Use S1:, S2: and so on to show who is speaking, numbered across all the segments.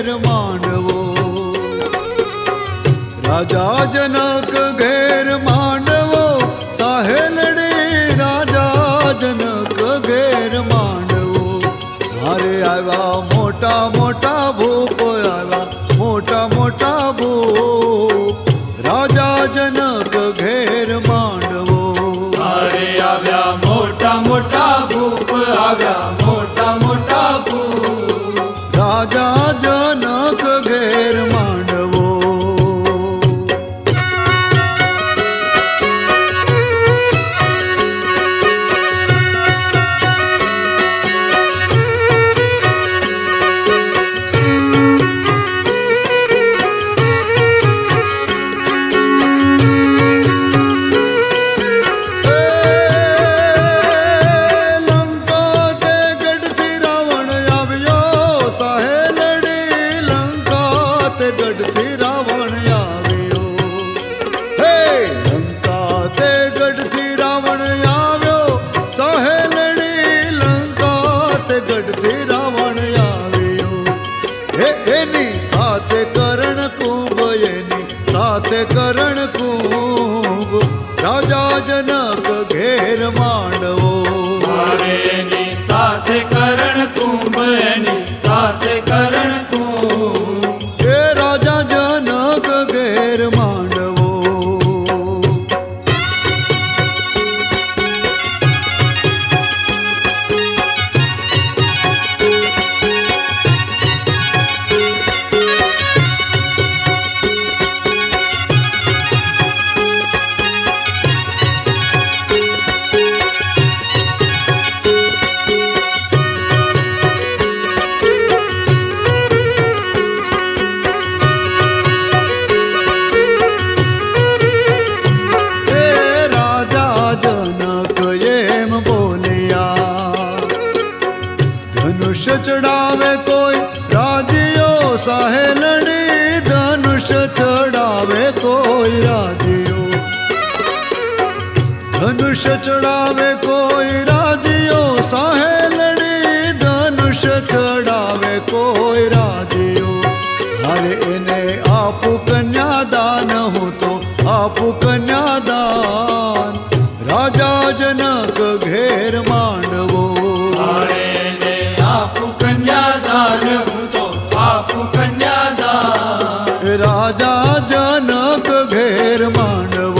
S1: घेर मांडवो। राजा जनक घेर मांडवो साहेलड़ी राजा जनक घेर मांडवो। मारे आवा मोटा मोटा भूप आवा मोटा मोटा भूप राजा जनक घेर मांडवो।
S2: मारे आव्या मोटा मोटा भूप आव्या मोटा मोटा भूप
S1: राजा जनक घेर मांडवो। करण कुंभ राजा जनक घेर मांडवो।
S2: मारे नी साथे करण कुंभ नी साथे करण कुंभ
S1: हे राजा जनक घेर मांडवो। चढ़ावे कोई राजियो साहेलड़ी धनुष चढ़ावे कोई राजियो। धनुष चढ़ावे कोई राजियो साहेलड़ी धनुष चढ़ावे कोई राजियो। अरे इन्हें आप कन्यादान हो तो आप कन्यादान राजा जनक घेर मांडवो।
S2: कन्यादान हूँ तो आप कन्यादान
S1: राजा जनक घेर मांडवो।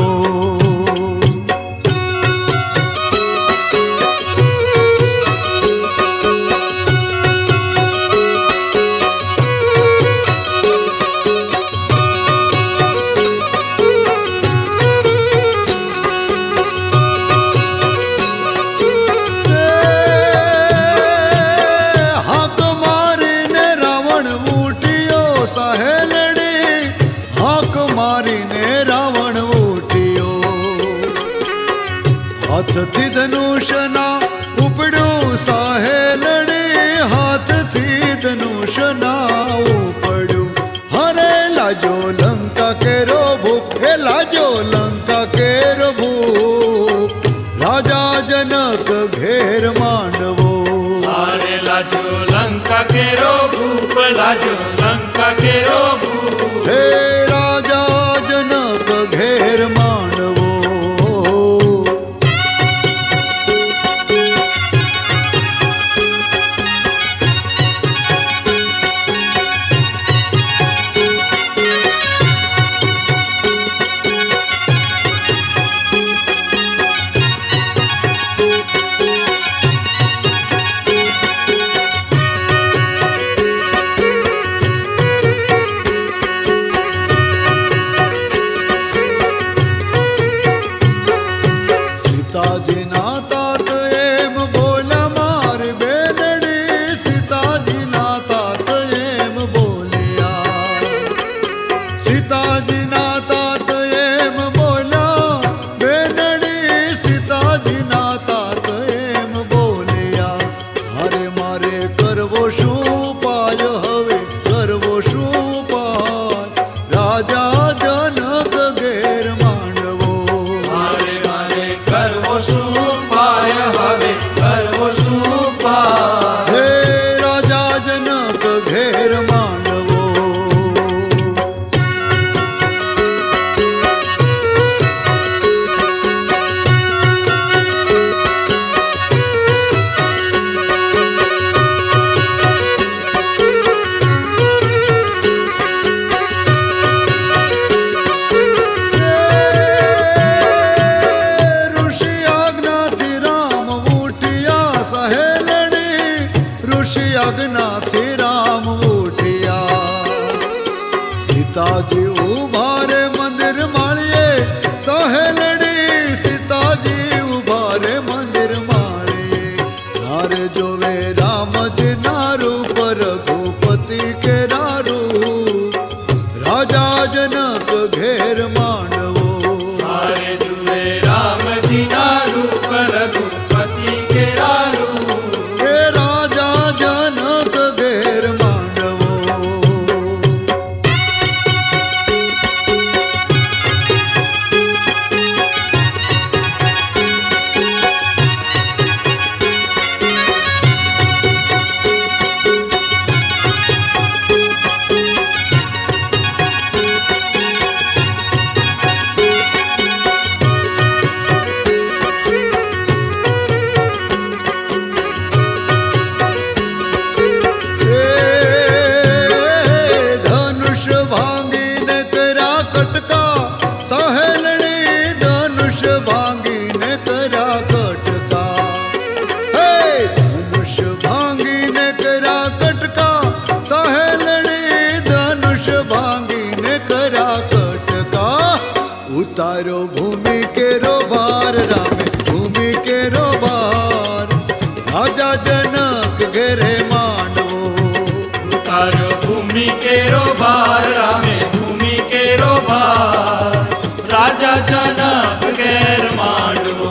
S1: हाथ थी धनुष ना उपड़ो साहेलड़ी हाथ थी धनुष ना उपड़ो। हरे लाजो लंका के रो भूप हे लाजो लंका के रो भूप राजा जनक घेर मांडवो।
S2: हरे लाजो लंका के रो भूप लाजो लंका के रो भूप
S1: हे राजा जनक घेर मांडवो। सीताजी उभारे मंदिर माळिए सहेलड़ी सीताजी उभारे मंदिर माळिए नारे जोवे राम जी नारू पर रघुपति के नारू राजा जनक घेर मांडवो
S2: नारे जुए राम जी नारू पर रघुपति के नारू
S1: हे राजा जनक घेर मांडवो उतारो भूमि के रोबार रामे भूमि के रोबार राजा जनक घेरे मांडवो
S2: उतारो भूमि के रोबार रामे भूमि के रोबार राजा जनक घेर मांडवो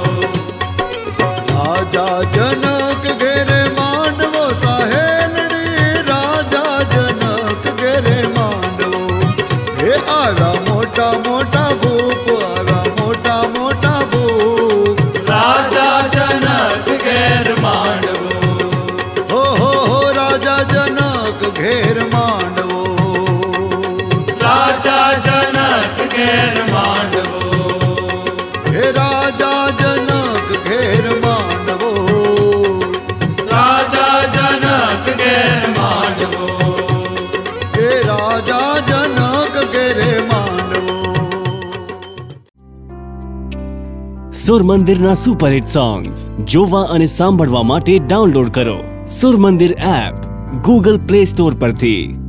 S1: राजा जनक घेरे मांडवो साहेलड़ी राजा जनक घेरे मांडवो हे आगा मोटा मोटा भूप आगा मोटा मोटा भूप
S2: राजा जनक घेर मांडवो
S1: हो राजा जनक घेर मांडवो
S2: राजा जनक घेर मांडवो
S1: हे राजा जनक घेर मांडवो
S2: राजा जनक घेर मांडवो
S1: हे राजा जनक घेरे मांडवो
S3: સુર મંદિરના સુપરહિટ સોંગ્સ જોવા અને સાંભળવા માટે ડાઉનલોડ કરો સુર મંદિર એપ ગૂગલ પ્લે સ્ટોર પરથી।